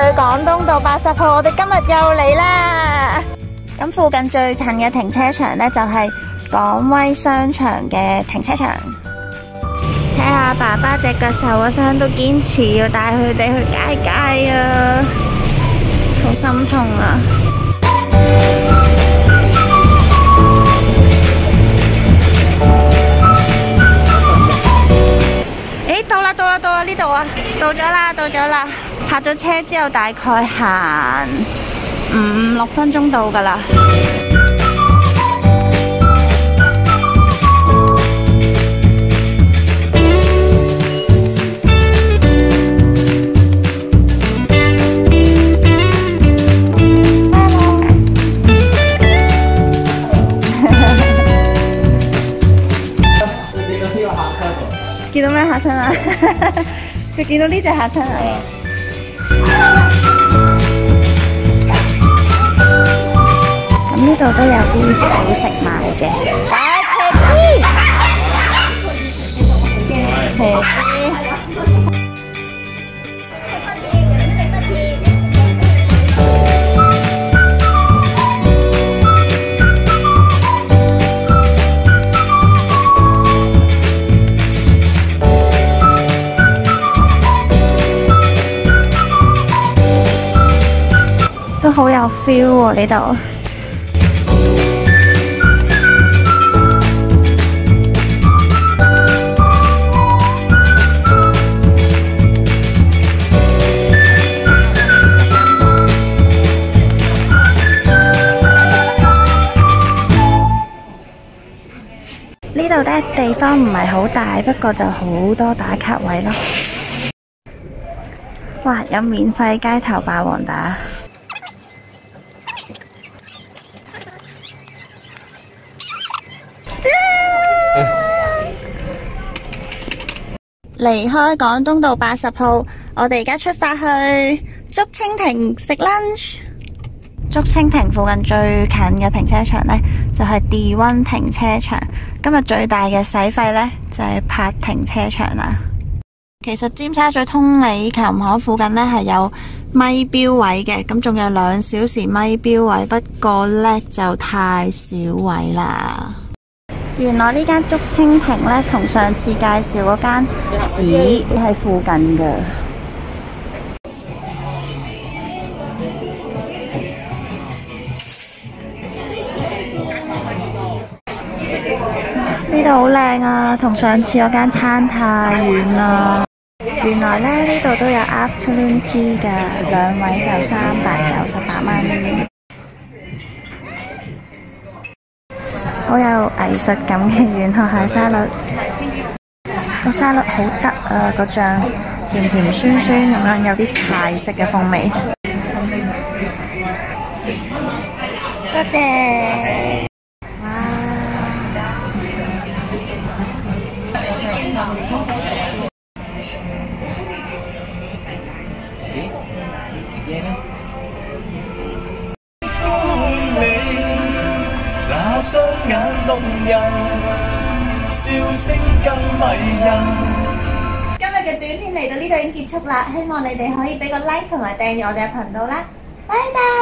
廣東道80號，我哋今日又嚟啦。咁附近最近嘅停車場呢，就係港威商場嘅停車場。睇下爸爸隻腳受咗傷，都堅持要帶佢哋去街街啊，好心痛啊！到啦呢度啊，到咗啦，泊咗車之後大概行5-6分鐘到噶啦。見到咩嚇親啊？佢見到呢隻嚇親啊！咁呢度都有啲小食賣嘅。都好有 feel 喎呢度。呢度呢地方唔係好大，不過就好多打卡位咯。哇！有免費街頭霸王打。離開廣東道80號，我哋而家出發去竹蜻蜓食 lunch。竹蜻蜓附近最近嘅停車場呢，就係 D1 停車場。今日最大嘅使費呢，就係泊停車場啦。其實尖沙咀通利琴行附近呢，係有咪標位嘅，咁仲有2小時咪標位，不過呢，就太少位啦。原來呢間竹蜻蜓呢，同上次介紹嗰間寺喺附近嘅。呢度好靚啊，同上次嗰間差太遠啦。原來呢度都有 afternoon tea 㗎，2位就398蚊。好有藝術感嘅軟殼蟹沙律，個沙律好得啊！個醬甜甜酸酸咁樣，有啲泰式嘅風味。多謝！哇！雙眼動人，笑聲更迷人。今日嘅短片嚟到呢度已經結束啦，希望你哋可以俾個 like 同埋訂閱我哋嘅頻道啦，拜拜。